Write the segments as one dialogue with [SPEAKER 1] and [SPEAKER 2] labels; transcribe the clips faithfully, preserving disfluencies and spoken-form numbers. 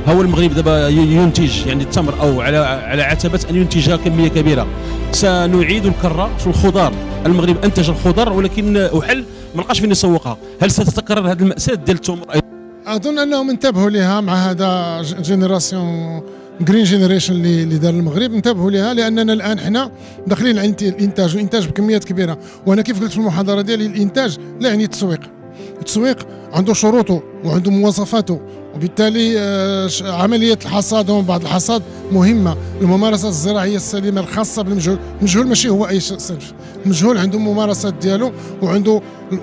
[SPEAKER 1] هو المغرب دابا ينتج يعني التمر او على على عتبه ان ينتج كميه كبيره. سنعيد الكره في الخضار، المغرب انتج الخضار ولكن احل ما لقاش فين يسوقها. هل ستتكرر هذه المأساة ديال التمر أيضا؟
[SPEAKER 2] اظن انهم انتبهوا لها مع هذا جينيراسيون جرين جينيريشن اللي دار المغرب، انتبهوا لها لاننا الان حنا داخلين على الانتاج والانتاج بكميات كبيره. وانا كيف قلت في المحاضره ديالي الانتاج لا يعني التسويق. التسويق عنده شروطه وعنده مواصفاته، وبالتالي عمليه الحصاد وبعد الحصاد مهمه. الممارسات الزراعيه السليمه الخاصه بالمجهول، المجهول ماشي هو اي صنف، المجهول عنده ممارسات ديالو وعنده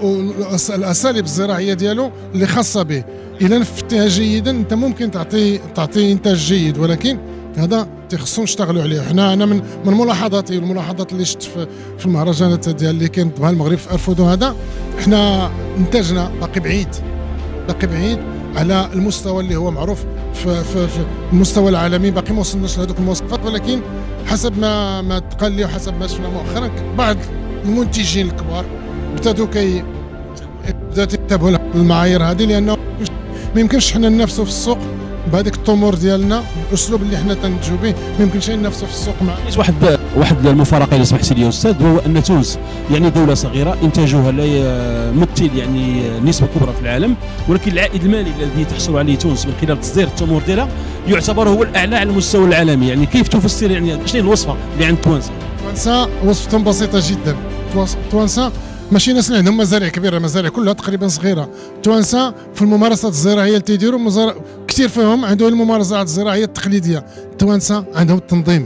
[SPEAKER 2] الاساليب الزراعيه ديالو اللي خاصه به. اذا نفذتها جيدا انت ممكن تعطي تعطي انتاج جيد، ولكن هذا تيخصو نشتغلوا عليه. حنا انا من من ملاحظاتي والملاحظات اللي شفت في, في المهرجانات ديال اللي كانت بها المغرب في ارفودو هذا، حنا انتاجنا باقي بعيد باقي بعيد على المستوى اللي هو معروف في, في, في المستوى العالمي. باقي ما وصلناش لهذوك المواصفات، ولكن حسب ما ما تقال لي وحسب ما شفنا مؤخرا بعض المنتجين الكبار ابتدوا كي بداو يتبعوا المعايير هذه، لانه ما يمكنش حنا ننافسوا في السوق بهذاك التمور ديالنا. الاسلوب اللي حنا تنتجوا به ما يمكنش ننافسوا في السوق مع
[SPEAKER 1] واحد واحد المفارقه اذا سمحتي لي يا استاذ، وهو ان تونس يعني دوله صغيره انتاجها لا يمثل يعني نسبه كبرى في العالم، ولكن العائد المالي الذي تحصل عليه تونس من خلال تصدير التمور ديالها يعتبر هو الاعلى على المستوى العالمي. يعني كيف تفسر يعني شنو هي الوصفه اللي عند التوانسه؟
[SPEAKER 2] التوانسه وصفتهم بسيطه جدا. التوانسه ماشي ناس اللي عندهم مزارع كبيره، مزارع كلها تقريبا صغيره. التوانسه في الممارسات الزراعيه اللي تيديروا مزار... كثير فيهم عندهم الممارسات الزراعيه التقليديه. التوانسه عندهم التنظيم،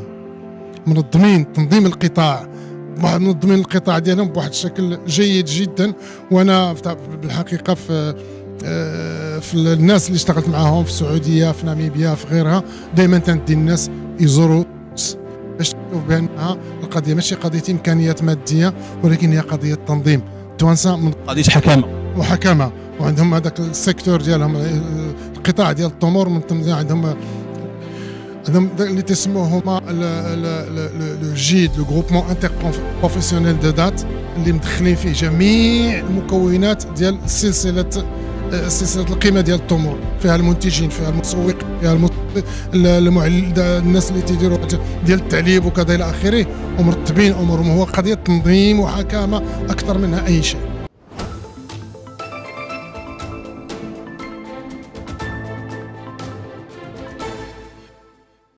[SPEAKER 2] منظمين تنظيم القطاع، منظمين القطاع ديالهم بواحد الشكل جيد جدا. وانا بالحقيقه في في الناس اللي اشتغلت معاهم في السعوديه في ناميبيا في غيرها دائما تندي الناس يزوروا باش تشوف بانها القضيه ماشي قضيه امكانيات ماديه، ولكن هي قضيه تنظيم. التوانسه من
[SPEAKER 1] قضيه حكامه
[SPEAKER 2] وحكامه، وعندهم هذاك السيكتور ديالهم القطاع ديال التمور من عندهم عندهم اللي تسموه هما لو جيد لو جروبمون انتر بروفيسيونيل دو دات، اللي مدخلين فيه جميع المكونات ديال سلسله سلسله القيمه ديال التمور، فيها المنتجين، فيها المسوق، فيها المعل... الناس اللي تيديروا ديال التعليب وكذا الى اخره، ومرتبين امورهم. هو قضيه تنظيم وحكامه اكثر منها اي شيء.